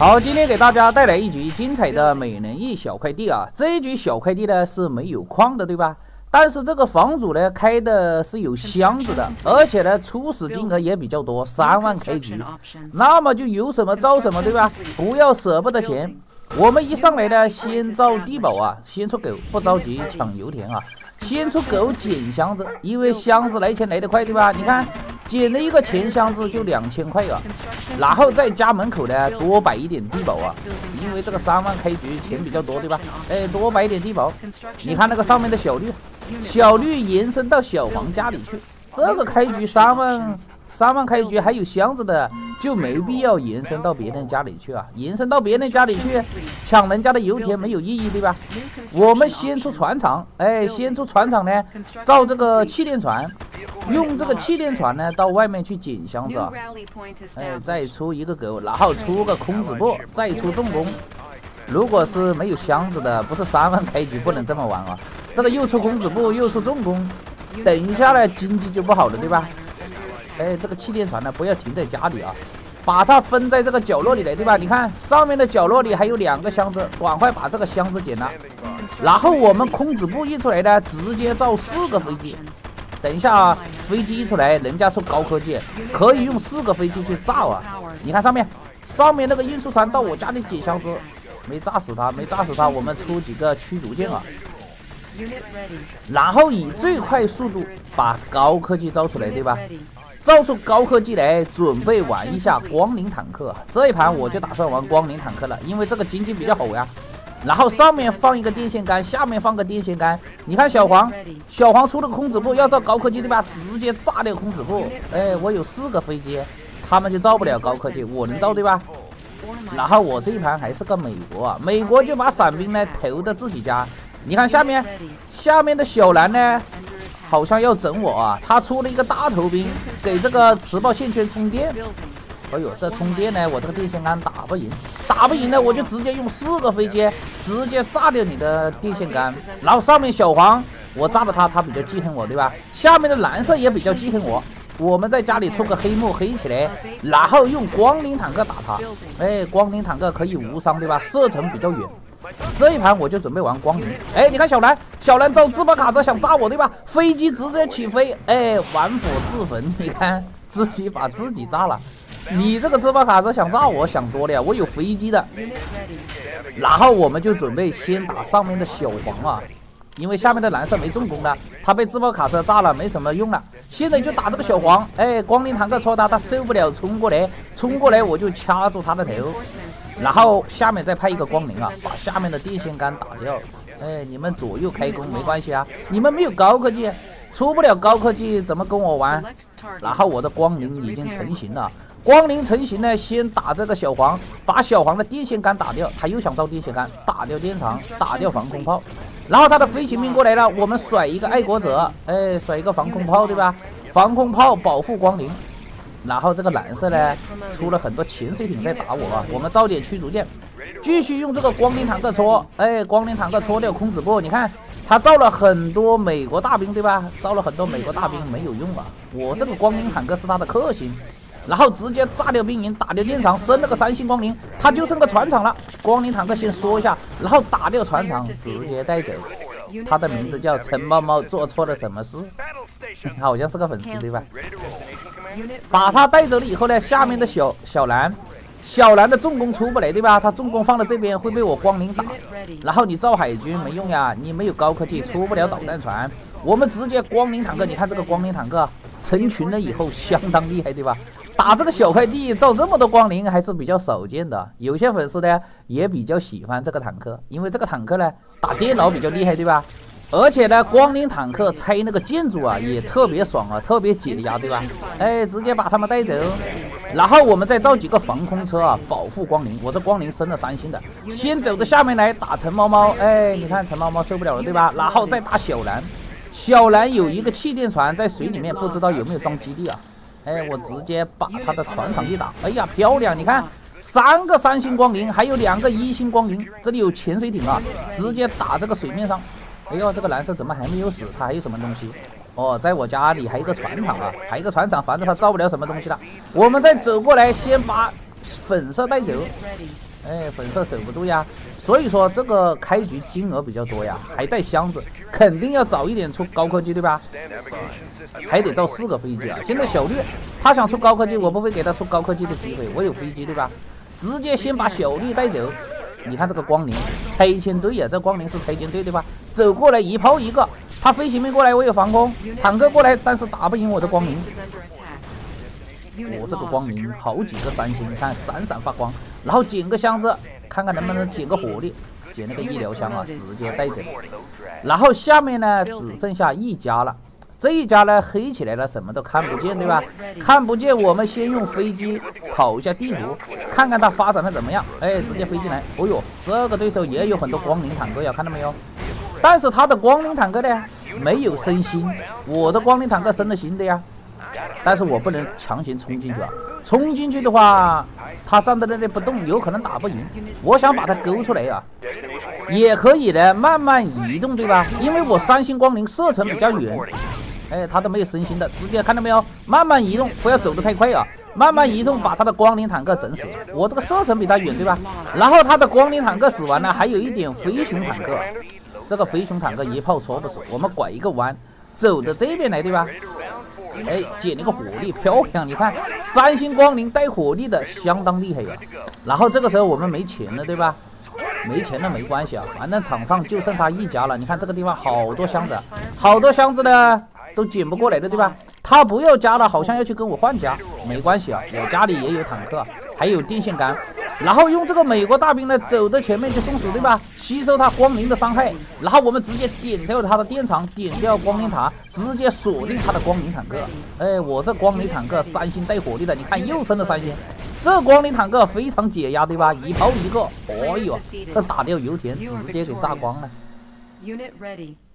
好，今天给大家带来一局精彩的美人翼小快递啊！这一局小快递呢是没有矿的，对吧？但是这个房主呢开的是有箱子的，而且呢初始金额也比较多，3万开局，那么就有什么造什么，对吧？不要舍不得钱。我们一上来呢，先造地堡啊，先出狗，不着急抢油田啊，先出狗捡箱子，因为箱子来钱来得快，对吧？你看。捡了一个钱箱子就2000块啊，然后在家门口呢多摆一点地堡啊，因为这个3万开局钱比较多，对吧？多摆一点地堡。你看那个上面的小绿延伸到小黄家里去，这个开局3万开局还有箱子的，就没必要延伸到别人家里去啊！延伸到别人家里去抢人家的油田没有意义，对吧？我们先出船厂，先出船厂呢，造这个气垫船。用这个气垫船呢，到外面去捡箱子啊，再出一个狗，然后出个空子部，再出重工。如果是没有箱子的，不是3万开局不能这么玩啊！这个又出空子部，又出重工，等一下呢经济就不好了，对吧？这个气垫船呢不要停在家里啊，把它分在这个角落里来，对吧？你看上面的角落里还有2个箱子，赶快把这个箱子捡了。然后我们空子部一出来呢，直接造4个飞机。等一下啊，飞机一出来，人家出高科技，可以用4个飞机去炸啊！你看上面那个运输船到我家里捡箱子，没炸死他，我们出几个驱逐舰啊，然后以最快速度把高科技造出来，对吧？造出高科技来，准备玩一下光灵坦克。这一盘我就打算玩光灵坦克了，因为这个经济比较好呀。然后上面放一个电线杆，下面放个电线杆。你看小黄出了个空子部，要造高科技，对吧？直接炸掉空子部。我有4个飞机，他们就造不了高科技，我能造，对吧？然后我这一盘还是个美国啊，美国就把伞兵呢投到自己家。你看下面的小蓝呢，好像要整我啊，他出了一个大头兵，给这个磁暴线圈充电。哎呦，这充电呢，我这个电线杆打不赢呢，我就直接用4个飞机直接炸掉你的电线杆。然后上面小黄我炸了他比较记恨我，对吧？下面的蓝色也比较记恨我。我们在家里出个黑幕黑起来，然后用光灵坦克打他。光灵坦克可以无伤，对吧？射程比较远。这一盘我就准备玩光灵。你看小蓝造自爆卡车想炸我，对吧？飞机直接起飞，玩火自焚，你看自己把自己炸了。你这个自爆卡车想炸我想多了呀，我有飞机的。然后我们就准备先打上面的小黄啊，因为下面的蓝色没重工了，他被自爆卡车炸了，没什么用了。现在就打这个小黄，光灵坦克戳他受不了，冲过来我就掐住他的头，然后下面再派一个光灵啊，把下面的电线杆打掉。你们左右开弓没关系啊，你们没有高科技，出不了高科技怎么跟我玩？然后我的光灵已经成型了。光灵成型呢，先打这个小黄，把小黄的电线杆打掉，他又想造电线杆，打掉电场，打掉防空炮，然后他的飞行兵过来了，我们甩一个爱国者，甩一个防空炮，对吧？防空炮保护光灵，然后这个蓝色呢出了很多潜水艇在打我啊，我们造点驱逐舰，继续用这个光灵坦克戳，光灵坦克戳掉空子部，你看他造了很多美国大兵，对吧？造了很多美国大兵没有用啊，我这个光灵坦克是他的克星。然后直接炸掉兵营，打掉电厂，升了个3星光灵，他就剩个船厂了。光灵坦克先缩一下，然后打掉船厂，直接带走。他的名字叫陈猫猫，做错了什么事？好像是个粉丝，对吧？把他带走了以后呢，下面的小蓝的重工出不来，对吧？他重工放到这边会被我光灵打。然后你造海军没用呀，你没有高科技，出不了导弹船。我们直接光灵坦克，你看这个光灵坦克成群了以后相当厉害，对吧？打这个小快递造这么多光灵还是比较少见的，有些粉丝呢也比较喜欢这个坦克，因为这个坦克呢打电脑比较厉害，对吧？而且呢，光灵坦克拆那个建筑啊也特别爽啊，特别解压，对吧？直接把他们带走，然后我们再造几个防空车啊，保护光灵。我这光灵升了3星的，先走到下面来打陈猫猫，你看陈猫猫受不了了，对吧？然后再打小蓝，小蓝有一个气垫船在水里面，不知道有没有装基地啊？我直接把他的船厂一打，哎呀漂亮！你看3个3星光灵，还有2个1星光灵，这里有潜水艇啊，直接打这个水面上。哎呦，这个蓝色怎么还没有死？他还有什么东西？哦，在我家里还有一个船厂啊，还有一个船厂，反正他造不了什么东西了。我们再走过来，先把粉色带走， 粉色守不住呀。所以说这个开局金额比较多呀，还带箱子，肯定要早一点出高科技，对吧？还得造4个飞机啊。现在小绿他想出高科技，我不会给他出高科技的机会，我有飞机，对吧？直接先把小绿带走。你看这个光灵拆迁队呀，这光灵是拆迁队，对吧？走过来一炮一个，他飞行员过来我有防空，坦克过来，但是打不赢我的光灵。我这个光灵好几个3星，你看闪闪发光，然后捡个箱子，看看能不能捡个火力，捡那个医疗箱啊，直接带走。然后下面呢只剩下一家了，这一家呢黑起来了，什么都看不见，对吧？看不见，我们先用飞机跑一下地图，看看它发展的怎么样。直接飞进来。哦呦，这个对手也有很多光灵坦克呀，看到没有？但是他的光灵坦克呢没有升星，我的光灵坦克升了星的呀。但是我不能强行冲进去啊！冲进去的话，他站在那里不动，有可能打不赢。我想把他勾出来啊，也可以的，慢慢移动，对吧？因为我3星光灵射程比较远，他都没有升星的，直接看到没有？慢慢移动，不要走得太快啊！慢慢移动，把他的光灵坦克整死。我这个射程比他远，对吧？然后他的光灵坦克死完了，还有一点飞熊坦克，这个飞熊坦克一炮戳不死。我们拐一个弯，走到这边来，对吧？捡那个火力漂亮，你看3星光灵带火力的相当厉害呀。然后这个时候我们没钱了，对吧？没钱了没关系啊，反正场上就剩他一家了。你看这个地方好多箱子，好多箱子呢都捡不过来的，对吧？他不要加了，好像要去跟我换家，没关系啊，我家里也有坦克，还有电线杆。然后用这个美国大兵呢走到前面去送死，对吧？吸收他光灵的伤害，然后我们直接点掉他的电场，点掉光灵塔，直接锁定他的光灵坦克。我这光灵坦克3星带火力的，你看又升了3星。这光灵坦克非常解压，对吧？一炮一个，这打掉油田，直接给炸光了。Unit ready.